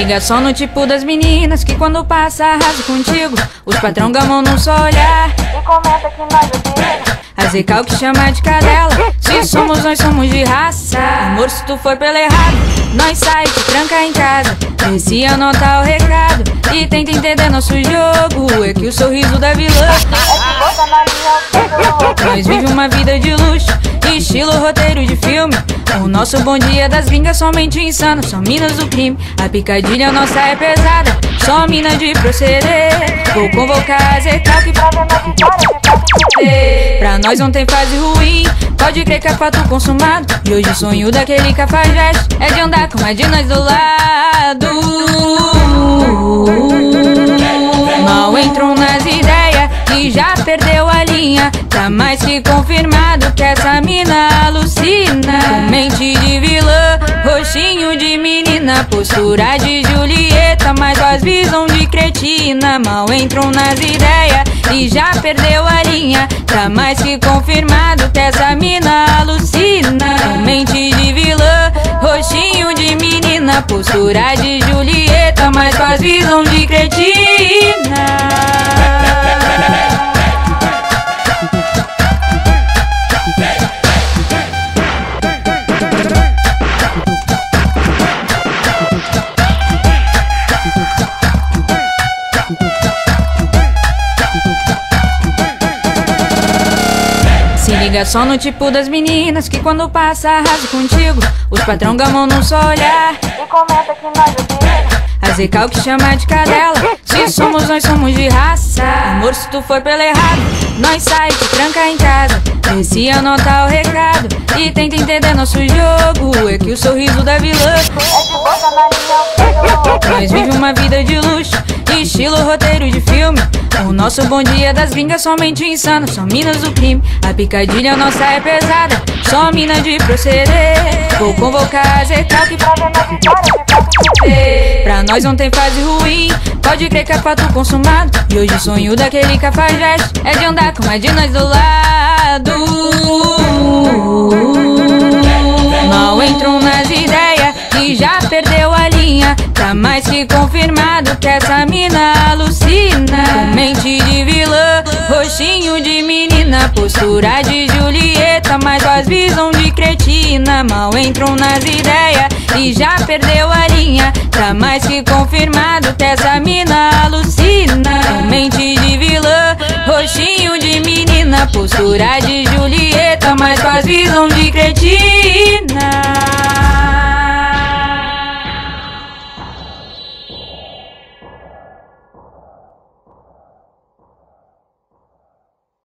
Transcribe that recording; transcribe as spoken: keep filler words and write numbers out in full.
liga só no tipo das meninas que quando passa arrasa contigo. Os patrão gamam num só olhar e comenta que nós é a Zecal que chama de cadela. Se somos, nós somos de raça. Amor, se tu for pelo errado, nós sai, te tranca em casa. Vê se anota o recado e tenta entender nosso jogo. É que o sorriso da vilã é que bota na linha. Nós vive uma vida de luxo, estilo roteiro de filme. O nosso bom dia das gringas somente insano. Só minas do crime, a picadilha nossa é pesada. Só mina de proceder. Vou convocar a Zecal que Pra ver nossa história de fato que pra nós não tem fase ruim, pode crer que é fato consumado. E hoje o sonho daquele cafajeste é de andar com uma de nós do lado. Mal entram nas ideias e já perdeu a linha. Tá mais que confirmado que essa mina alucina. Com mente de vilã, rostinho de menina, postura de Julieta, mas faz visão de cretina. Mal entram nas ideias e já perdeu a linha. Tá mais que confirmado que essa mina alucina. Com mente de vilã, rostinho de menina, postura de Julieta, mas faz visão de cretina. Se liga só no tipo das meninas que quando passa arrasa contigo. Os patrão gamam num só olhar e comenta que nós é a Zecal que chama de cadela. Se somos, nós somos de raça. Amor, se tu for pelo errado, nós sai, te tranca em casa. Vê se anota o recado e tenta entender nosso jogo. É que o sorriso da vilã é que bota na linha. nós vive uma vida de luxo, estilo roteiro de filme. O nosso bom dia das gringas somente insano. Só minas do crime, a picadilha nossa é pesada. Só mina de proceder. Vou convocar a Zecal que Pra ver nossa história de fato que pra nós não tem fase ruim, pode crer que é fato consumado. E hoje o sonho daquele cafajeste é de andar com uma de nós do lado. Mal entram nas ideias e já perdeu a linha. Tá mais que confirmado que essa mina alucina. Com mente de vilã, rostinho de menina, postura de Julieta, mas faz visão de cretina. Mal entram nas ideias e já perdeu a linha. Tá mais que confirmado que essa mina alucina. Com mente de vilã, rostinho de menina, postura de Julieta, mas faz visão de cretina.